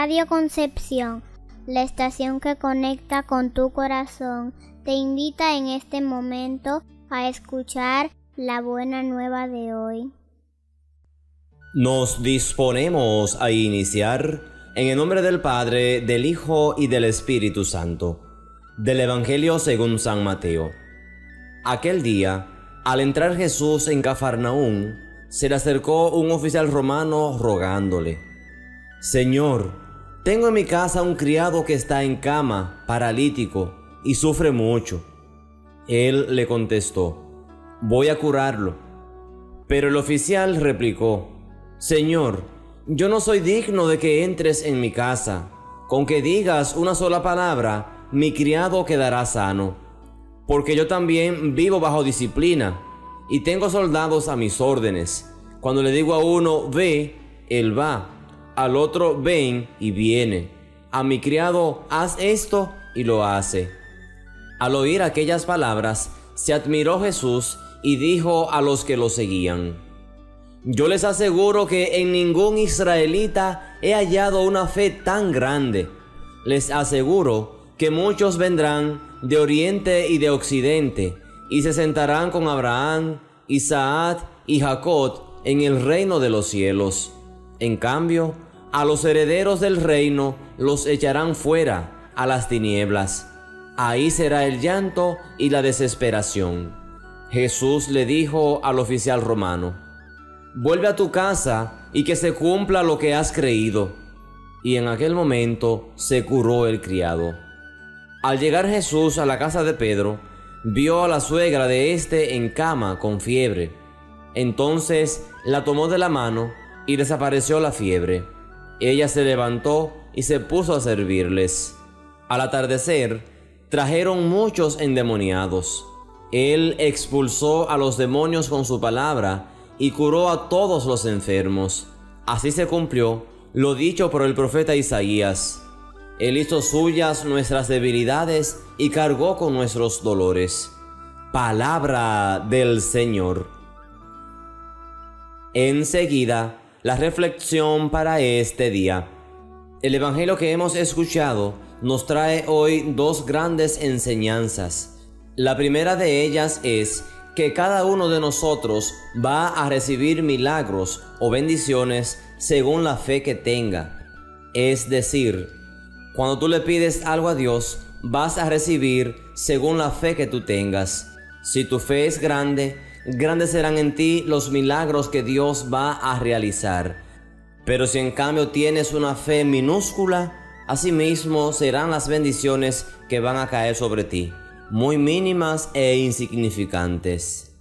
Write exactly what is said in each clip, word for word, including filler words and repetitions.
Radio Concepción, la estación que conecta con tu corazón, te invita en este momento a escuchar la buena nueva de hoy. Nos disponemos a iniciar en el nombre del Padre, del Hijo y del Espíritu Santo, del Evangelio según San Mateo. Aquel día, al entrar Jesús en Cafarnaún, se le acercó un oficial romano rogándole: Señor, tengo en mi casa un criado que está en cama, paralítico, y sufre mucho. Él le contestó: voy a curarlo. Pero el oficial replicó: Señor, yo no soy digno de que entres en mi casa. Con que digas una sola palabra, mi criado quedará sano. Porque yo también vivo bajo disciplina, y tengo soldados a mis órdenes. Cuando le digo a uno, ve, él va. Al otro, ven, y viene. A mi criado, haz esto, y lo hace. Al oír aquellas palabras, se admiró Jesús y dijo a los que lo seguían: yo les aseguro que en ningún israelita he hallado una fe tan grande. Les aseguro que muchos vendrán de oriente y de occidente y se sentarán con Abraham, Isaac y Jacob en el reino de los cielos. En cambio, a los herederos del reino los echarán fuera a las tinieblas. Ahí será el llanto y la desesperación. Jesús le dijo al oficial romano: vuelve a tu casa y que se cumpla lo que has creído. Y en aquel momento se curó el criado. Al llegar Jesús a la casa de Pedro, vio a la suegra de éste en cama con fiebre. Entonces la tomó de la mano y desapareció la fiebre. Ella se levantó y se puso a servirles. Al atardecer, trajeron muchos endemoniados. Él expulsó a los demonios con su palabra y curó a todos los enfermos. Así se cumplió lo dicho por el profeta Isaías: Él hizo suyas nuestras debilidades y cargó con nuestros dolores. Palabra del Señor. Enseguida, la reflexión para este día. El Evangelio que hemos escuchado nos trae hoy dos grandes enseñanzas. La primera de ellas es que cada uno de nosotros va a recibir milagros o bendiciones según la fe que tenga. Es decir, cuando tú le pides algo a Dios, vas a recibir según la fe que tú tengas. Si tu fe es grande, grandes serán en ti los milagros que Dios va a realizar. Pero si en cambio tienes una fe minúscula, asimismo serán las bendiciones que van a caer sobre ti, muy mínimas e insignificantes.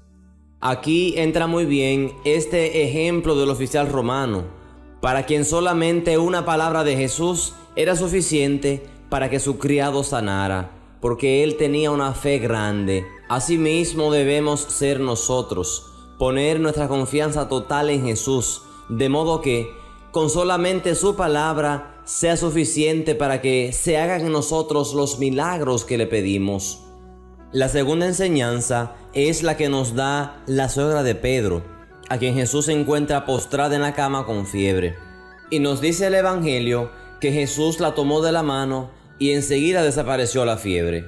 Aquí entra muy bien este ejemplo del oficial romano, para quien solamente una palabra de Jesús era suficiente para que su criado sanara, porque él tenía una fe grande. Asimismo debemos ser nosotros, poner nuestra confianza total en Jesús, de modo que con solamente su palabra sea suficiente para que se hagan en nosotros los milagros que le pedimos. La segunda enseñanza es la que nos da la suegra de Pedro, a quien Jesús se encuentra postrada en la cama con fiebre. Y nos dice el Evangelio que Jesús la tomó de la mano y enseguida desapareció la fiebre.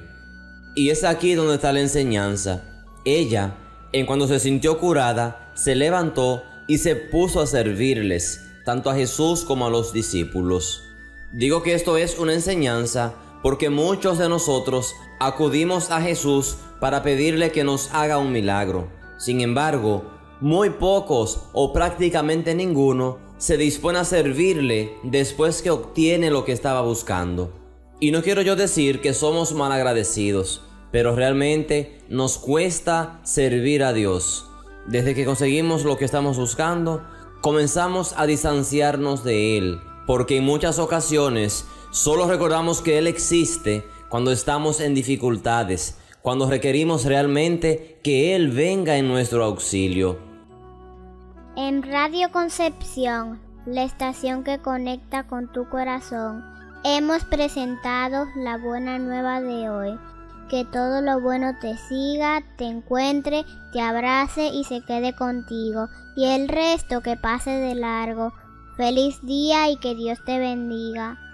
Y es aquí donde está la enseñanza. Ella, en cuanto se sintió curada, se levantó y se puso a servirles, tanto a Jesús como a los discípulos. Digo que esto es una enseñanza porque muchos de nosotros acudimos a Jesús para pedirle que nos haga un milagro. Sin embargo, muy pocos o prácticamente ninguno se dispone a servirle después que obtiene lo que estaba buscando. Y no quiero yo decir que somos malagradecidos, pero realmente nos cuesta servir a Dios. Desde que conseguimos lo que estamos buscando, comenzamos a distanciarnos de Él, porque en muchas ocasiones solo recordamos que Él existe cuando estamos en dificultades, cuando requerimos realmente que Él venga en nuestro auxilio. En Radio Concepción, la estación que conecta con tu corazón, hemos presentado la buena nueva de hoy. Que todo lo bueno te siga, te encuentre, te abrace y se quede contigo, y el resto que pase de largo. Feliz día y que Dios te bendiga.